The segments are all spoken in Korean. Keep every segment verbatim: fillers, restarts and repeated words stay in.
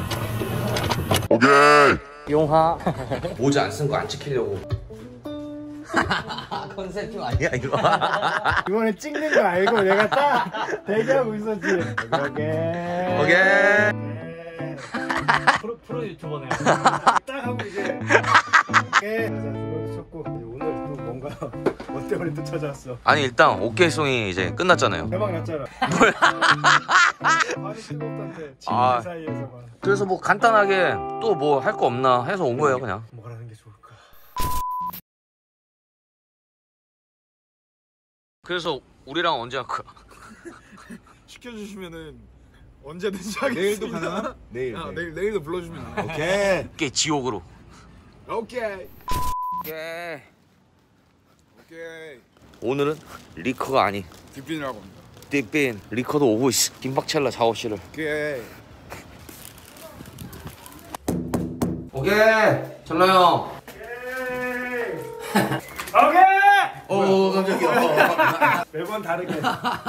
오케이. 용하. 모자 안 쓴 거 안 찍히려고. 컨셉 아니야 이거. 이번에 찍는 거 알고 내가 딱 대기하고 있었지. 오케이. 오케이. 프로, 프로 유튜버네요. 딱 하고 이제 오케이. 자, 들어도 쳤고 오늘 또 뭔가 뭐 때문에 또 찾아왔어. 아니 일단 오케이송이 이제 끝났잖아요. 대박 났잖아. 뭘? 많이 뜨겁던데 친구 아. 사이에서만. 그래서 뭐 간단하게 또 뭐 할 거 없나 해서 온 거예요 그냥. 뭐가 하는 게 좋을까? 그래서 우리랑 언제 할 거야? 시켜주시면은 언제든지 하겠습니다. 내일도 가능한? 내일. 아, 내일 내일도 불러주면 돼. 오케이. 오케이 지옥으로. 오케이. 오케이. 오케이. 오늘은 리커가 아닌 뒷빈이라고 합니다. 뒷빈 리커도 오고 있어. 김박첼라 작업실을. 오케이. 오케이 첼라 형. 오케이. 오 깜짝이야. 매번 다르게.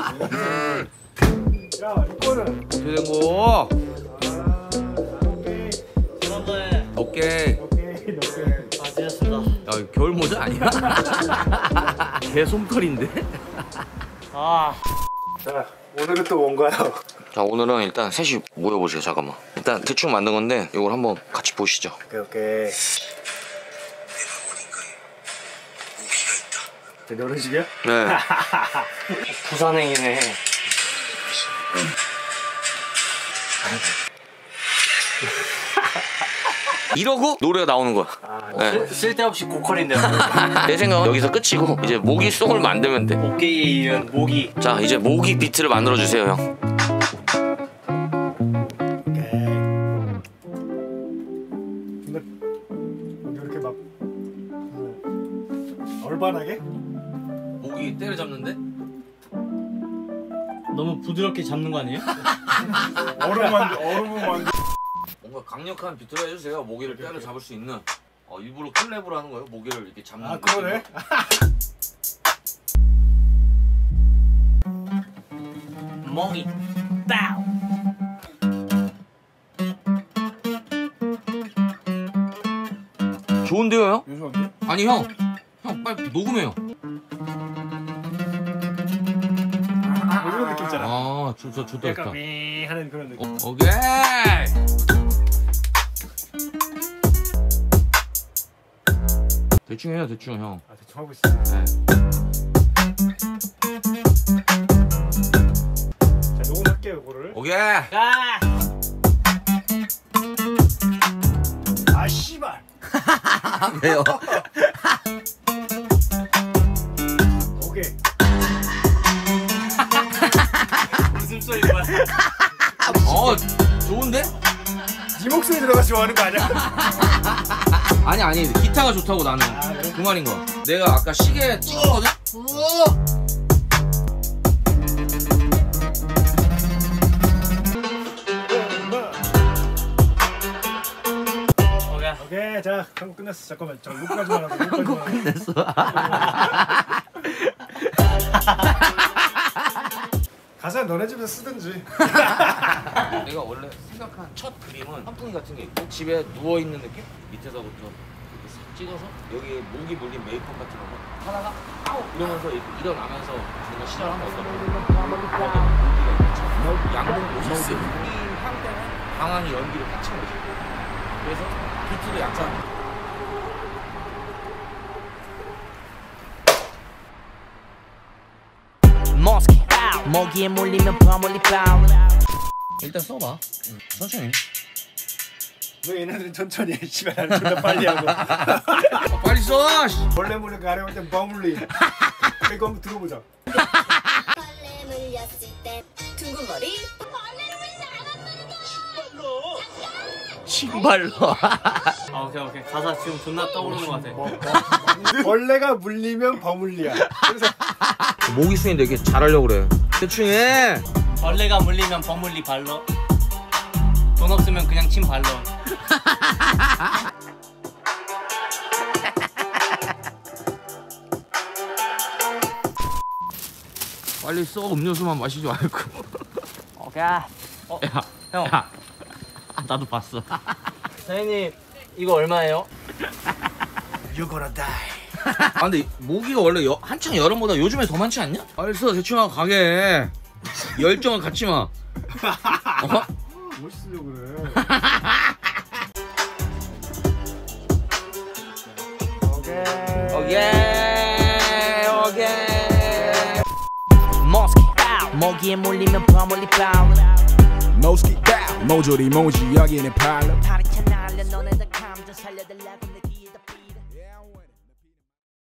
야 이거는. 되고. 아, 오케이. 지난번에 오케이. 오케이. 오케이. 맞으셨습니다. 야 겨울 모자 아니야? 개 솜털인데? 아. 자 오늘은 또 뭔가요? 자 오늘은 일단 셋이 모여보세요. 잠깐만. 일단 대충 만든 건데 이걸 한번 같이 보시죠. 오케이 오케이. 제 이런 식이야? 네. 부산행이네. 이러고 노래가 나오는 거야. 아, 네. 쓸- 쓸데없이 고퀄인데요. 내 생각은 여기서 끝이고 이제 모기 송을 만들면 돼. 어깨에 이은 모기. 자 이제 모기 비트를 만들어 주세요 형. 오케이. 근데 여기 이렇게 막 뭐, 얼반하게? 모기 때려잡는데? 너무 부드럽게 잡는 거 아니에요? 얼음만 얼음만. 뭔가 강력한 비트를 해주세요. 모기를 때려잡을 수 있는. 어, 일부러 클랩으로 하는 거예요. 모기를 이렇게 잡는. 아 그러네. 모기. 빠우. 좋은데요 형? 요즘인데? 아니 형. 형 빨리 녹음해요. 이런 느낌 있잖아. 아, 저, 저 좋다 약간 좋다. 미 하는 그런 느낌. 어, 오케이. 대충 해요 대충 형. 아 대충 하고 있어. 네. 자 녹음할게요 이거를. 오케이. 아. 아 씨발. 왜요? 오케이. 웃음소리만. 어 좋은데? 네 목소리 들어가 좋아하는 거 아니야? 아니 아니 기타가 좋다고 나는. 아, 그래? 그 말인 거야. 내가 아까 시계 찍었거든? 오케이. 오케이 자 한국 끝났어. 잠깐만 저 녹까지만 하고. 한국 끝냈어. 가사 너네 집에서 쓰든지. 내가 원래 생각한 첫 그림은 선풍기 같은 게 있고 집에 누워 있는 느낌? 밑에서부터 이렇게 싹 찍어서 여기 목이 물린 메이크업 같은 거 하다가 아우 이러면서 이렇게 일어나면서 뭔가 시작을 하면 어떨까? 양봉 보셨어요? 이향 때문에 방황이 연기를 꽉 채워. 그래서 비트도 약간 머스키 먹이에 몰리면 버물리 파울. 일단 써봐. 응. 천천히. 왜 얘네들은 천천히 해. 씨발 나는 존나 빨리 하고. 아, 빨리 써. 씨. 원래 몰래 가려울 땐 버물리. 이거 한번 들어보자. 벌레 물렸을 때 둥근 머리 신발로. 아 오케이 오케이. 가사 지금 존나 떠오르는 것 같아. 뭐, 뭐. 벌레가 물리면 버물리야. 그래서 모기 스윙 되게 잘하려고 그래. 대충 해. 벌레가 물리면 버물리 발로. 돈 없으면 그냥 침 발로. 빨리 써. 음료수만 마시지 말고. 오케이. 어, 야, 형. 야. 나도 봤어. 사장님 이거 얼마예요? You're gonna die. 아 근데 모기가 원래 여, 한창 여름보다 요즘에 더 많지 않냐? 알았어 대충 하고 가게. 열정을 갖지 마. 어? 멋있으려고 그래. 오케이. 오케이 오케이. 머스키 먹이에 몰리면 버물리 파울 Moski, mo조리 모지 여기는 팔로 파리채 날려 너네들 감정 살려달라고